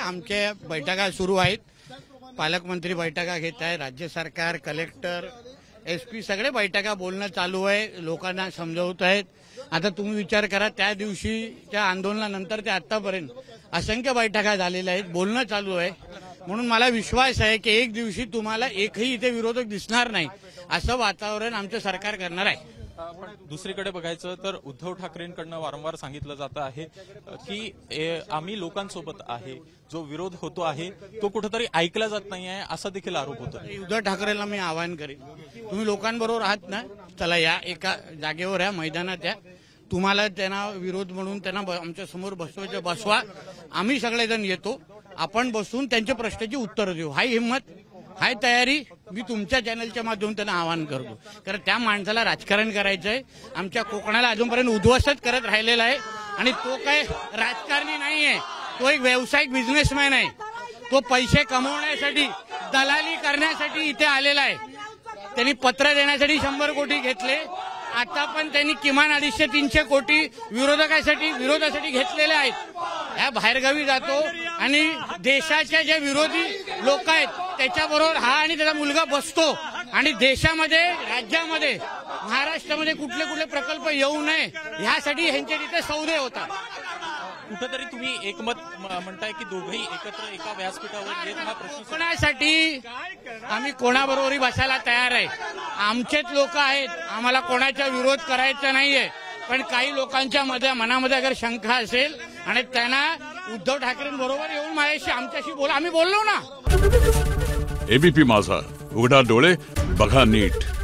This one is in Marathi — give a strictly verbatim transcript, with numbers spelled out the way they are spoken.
आमच्या बैठका सुरू आहेत, पालकमंत्री बैठका घेत आहे, राज्य सरकार, कलेक्टर, एसपी सगळे बैठका बोलणं चालू आहे, लोकांना समजवत आहेत। आता तुम्ही विचार करा, त्या दिवशीच्या आंदोलनानंतर ते आतापर्यंत असंख्य बैठका झालेल्या आहेत, बोलणं चालू आहे। म्हणून मला विश्वास आहे की एक दिवशी तुम्हाला एकही इथे विरोधक दिसणार नाही, असं वातावरण आमचं सरकार करणार आहे। दुसरीकडे बघायचं तर उद्धव ठाकरेंकडनं वारंवार सांगितलं जातं आहे की आम्ही लोकांसोबत आहे, जो विरोध होतो आहे तो कुठेतरी ऐकला जात नाही आहे, असा देखील आरोप होतो। उद्धव ठाकरेंना मी आवाहन करेन, तुम्ही लोकांबरोबर आहात ना, चला या एका जागेवर या, मैदानात या, तुम्हाला त्यांना विरोध म्हणून त्यांना आमच्या समोर बसवायचं बसवा, आम्ही सगळेजण येतो, आपण बसून त्यांच्या प्रश्नाची उत्तरं देऊ। हाय हिंमत, हाय तयारी, मी तुमच्या चॅनलच्या माध्यमातून त्यांना आवाहन करतो। कारण त्या माणसाला राजकारण करायचंय, आमच्या कोकणाला अजूनपर्यंत उद्ध्वस्त करत राहिलेला आहे आणि तो काय राजकारणी नाहीये, तो एक व्यावसायिक बिझनेसमॅन आहे। तो पैसे कमवण्यासाठी, दलाली करण्यासाठी इथे आलेला आहे। त्यांनी पत्र देण्यासाठी शंभर कोटी घेतले, आता पण त्यांनी किमान अडीचशे तीनशे कोटी विरोधकासाठी विरोधासाठी घेतलेले आहेत। या बाहेरगावी जातो आणि देशाच्या जे विरोधी लोक आहेत त्याच्याबरोबर हा आणि त्याचा मुलगा बसतो आणि देशामध्ये, राज्यामध्ये, महाराष्ट्रामध्ये कुठले कुठले प्रकल्प येऊ नये ह्यासाठी ह्यांचे तिथे सौदे होतात। कुठेतरी तुम्ही एकमत म्हणताय की दोघेही एकत्र एका व्यासपीठावर येत हा प्रश्न कोणासाठी आम्ही कोणाबरोबरही बसायला तयार आहे। आमचेच लोक आहेत, आम्हाला कोणाचा विरोध करायचा नाहीये, पण काही लोकांच्या मध्ये मनामध्ये अगर शंका असेल आणि त्यांना उद्धव ठाकरेंबरोबर येऊन माझ्याशी आमच्याशी बोला, आम्ही बोललो ना। एबीपी माझा, उघडा डोळे बघा नीट।